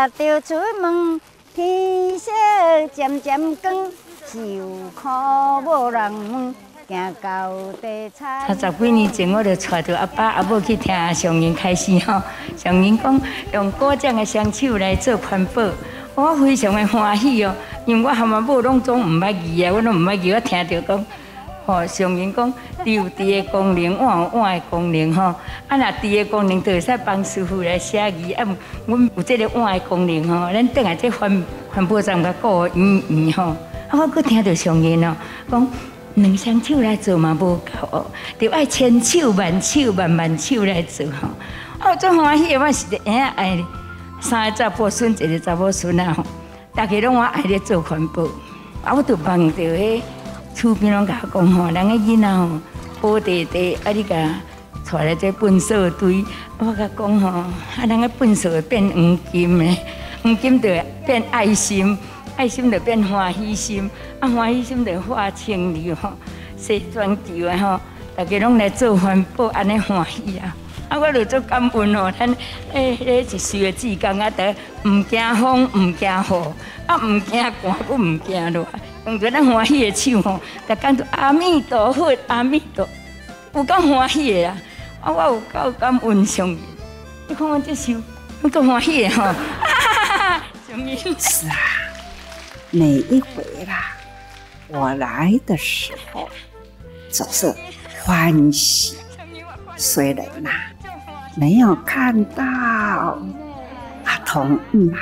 着出门，天色渐渐光，受苦无人问。行到地产。 他十几年前，我就带着阿爸阿母去听上人开示吼，上人讲用果酱的双手来做环保，我非常的欢喜哦。因为我和阿母拢总唔捌字啊，我拢唔捌字，我听到讲，吼上人讲你有地的功能，我有碗的功能吼。啊，若地的功能，就会使帮师傅来写字。啊，阮有这个碗的功能吼，咱等下这环保站甲顾圆吼。啊，我佫听到上人哦讲。两双手来做嘛无够哦，着爱千手万手万万手来做吼。我最欢喜的，我是个婴爱三个查甫孙，一个查某孙啊吼，大家拢我爱咧做环保。啊，我着望着迄厝边拢甲我讲吼，人个囡仔吼乌地地，啊你甲带来这粪扫堆，我甲讲吼，啊人个粪扫会变黄金的，黄金着变爱心。爱心就变欢喜心，啊欢喜心就化清流吼，洗全球的吼，大家拢来做环保，安尼欢喜啊！啊，我就足感恩哦，咱一世的志工啊，得唔惊风，唔惊雨，啊唔惊寒，佮唔惊热，用着咱欢喜的手吼，就讲做阿弥陀佛，阿弥陀，有够欢喜的啦！啊，我有够感恩上人，你看我这手，有够欢喜的吼，哈哈哈！上人是啊。每一回啦，我来的时候总是欢喜。虽然呐没有看到阿童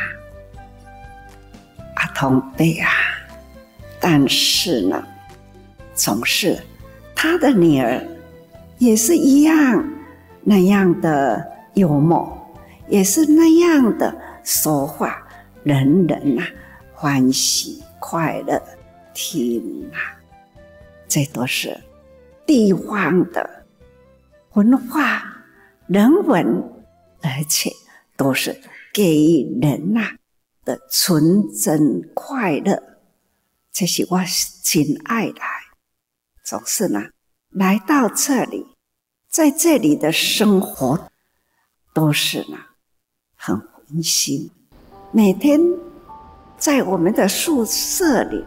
阿童辈啊，但是呢，总是他的女儿也是一样那样的幽默，也是那样的说话，人人欢喜快乐听啊，这都是地方的文化人文，而且都是给人的纯真快乐。这是我真爱来，总是呢来到这里，在这里的生活都是呢很温馨，每天。在我们的宿舍里，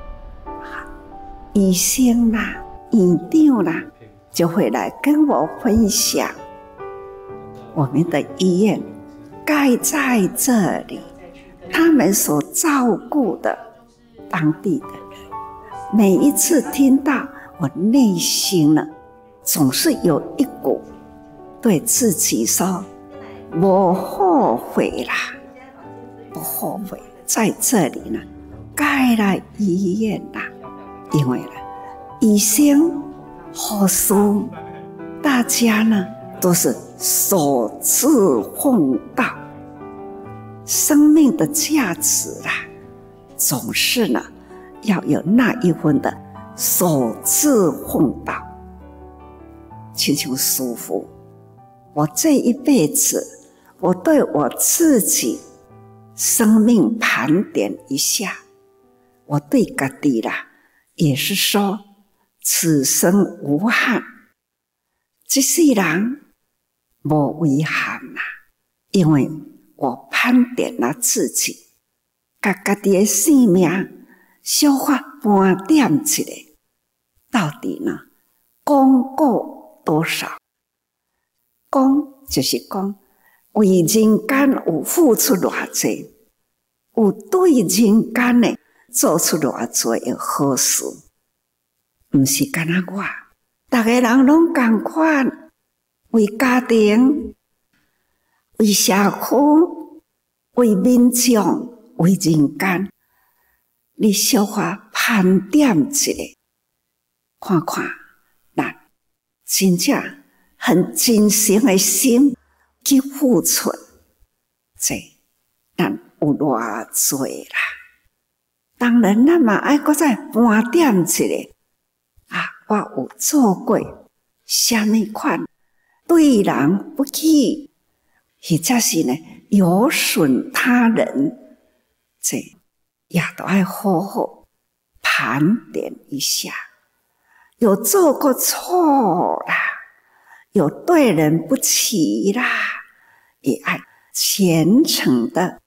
医生啦、院长啦，就会来跟我分享我们的医院盖在这里，他们所照顾的当地的人。每一次听到，我内心呢，总是有一股对自己说：“我后悔啦，不后悔。”在这里呢，盖了医院啦，因为呢，医生、护士，大家呢都是守志奉道，生命的价值啦，总是呢要有那一份的守志奉道。亲像师父，我这一辈子，我对我自己。生命盘点一下，我对家己啦，也是说此生无憾，这世人无遗憾啦，因为我盘点了自己，把家己的生命小可盘点一下，到底呢功过多少？功就是讲。为人间有付出偌济，有对人间呢做出偌济的好事，毋是干那我，大家人拢同款，为家庭、为社区、为民众、为人间，你小可盘点一下，看看，咱真正很真诚的心。去付出，这咱有偌济啦。当然，咱嘛爱搁再盘点一下啊！我有做过什么款对人不起，或者是呢有损他人，这也都爱好好盘点一下。有做过错啦，有对人不起啦。也爱虔诚的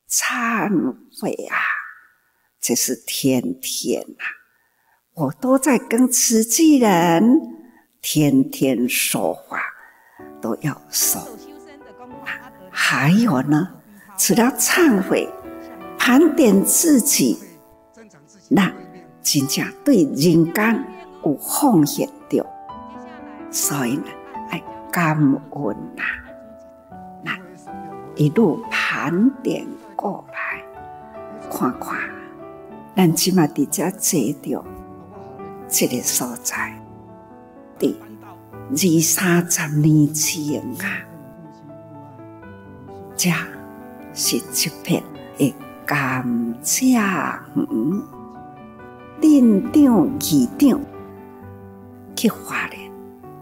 忏悔啊，这是天天啊，我都在跟慈济人天天说话，都要说。还有呢，除了忏悔，盘点自己，那真正对人间有奉献掉，所以呢，爱感恩呐。那一路盘点过来，看看，咱即马伫遮坐着这个所在，伫20-30年前啊，这是一片的甘蔗园。镇长、议长去花莲，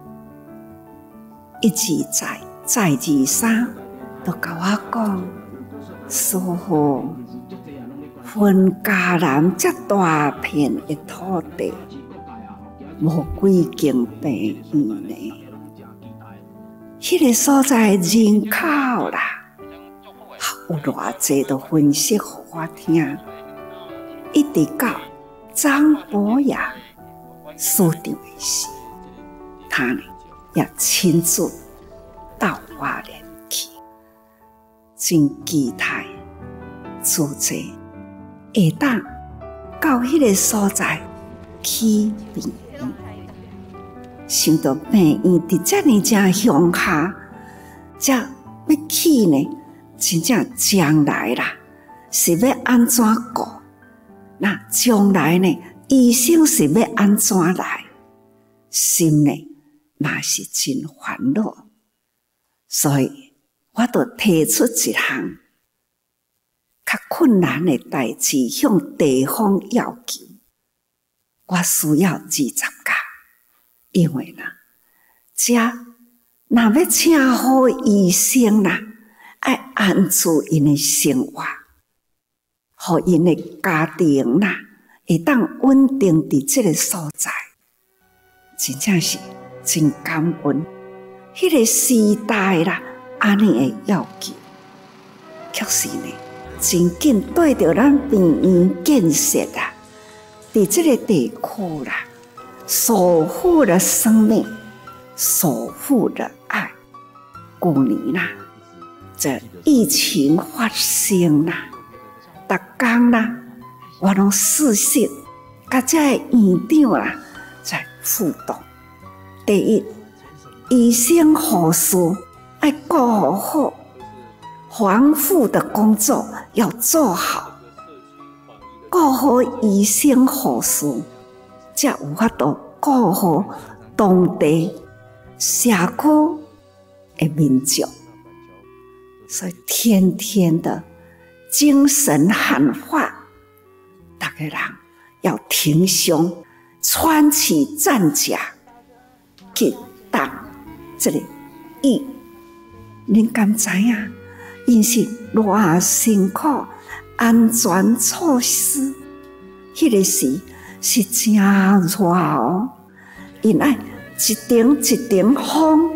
一而再、再而三，都甲我讲：师父，分嘉南这大片的土地，无几间病院呢。迄个所在人口啦，有偌济都分析互我听，一直到张博雅所长的时，他呢也亲自到花莲去，真期待自己会当到迄个所在去病院。想到病院伫遮尔正乡下，遮要去呢，真正将来啦是要安怎过？那将来呢？医生是要安怎来？心呢，嘛是真烦恼。所以，我就提出一项较困难的代志，向地方要求。我需要20家，因为呢，遮若要请好医生啦，爱安住因的生活。互因的家庭啦，会当稳定伫这个所在，真正是真感恩。迄个时代啦，安尼的要求，确实呢，真紧对着咱病院建设啦，伫这个地区啦，守护了生命，守护了爱。去年啦，这疫情发生啦。逐天啦，我拢视讯，甲遮个院长啦在互动。第一，医生护士要顾好，防护的工作要做好，顾好医生护士，才有法度顾好当地社区的民众。所以天天的精神喊话，大家人要挺胸，穿起战甲去打这个疫。恁敢知影？因是偌辛苦，安全措施，迄个时是真热哦。因爱一顶一顶风，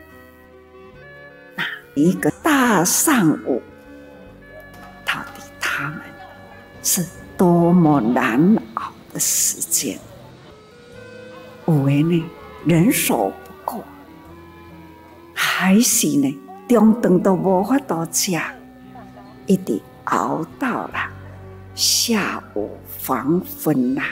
那一个大上午。到底他们是多么难熬的时间？有的呢人手不够，还是呢中顿都无法度吃，一直熬到了下午黄昏啦。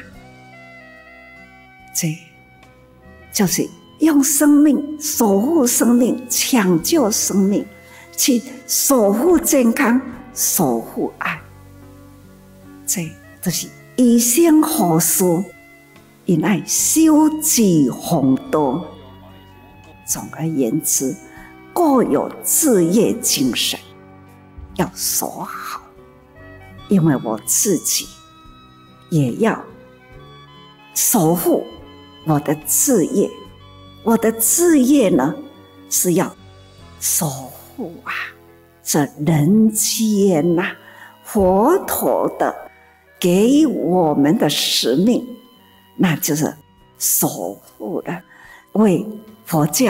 这就是用生命守护生命，抢救生命，去守护健康。守护爱，这就是医生护士，因爱修己弘道。总而言之，各有志业精神，要守好。因为我自己也要守护我的志业，我的志业呢是要守护啊。这人间呐，佛陀的给予我们的使命，那就是守护了。为佛教，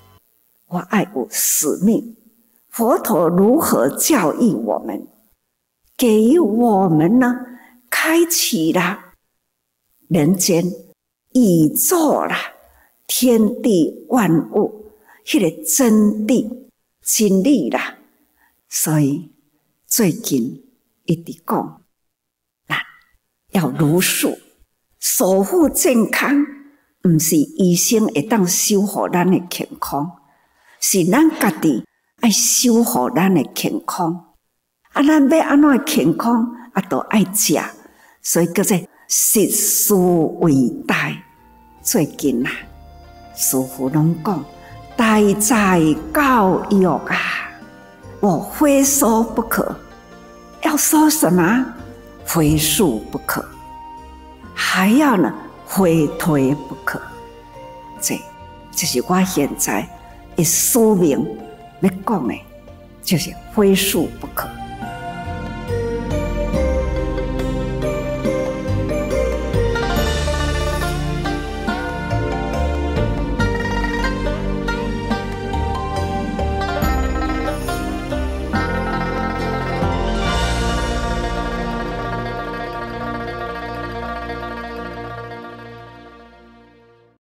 我爱有使命。佛陀如何教育我们？ 给予我们呢，开启了人间宇宙啦，天地万物迄个真谛真理啦。所以最近一直讲，咱要如数守护健康，不是医生会当守护咱的健康，是咱家己爱守护咱的健康。啊，咱要安怎健康啊，都爱食，所以叫做食蔬为大。最近啊，师父拢讲大在教育啊，我非说不可，要说什么？非恕不可，还要呢非推不可。这就是我现在的使命要讲的，就是非恕不可。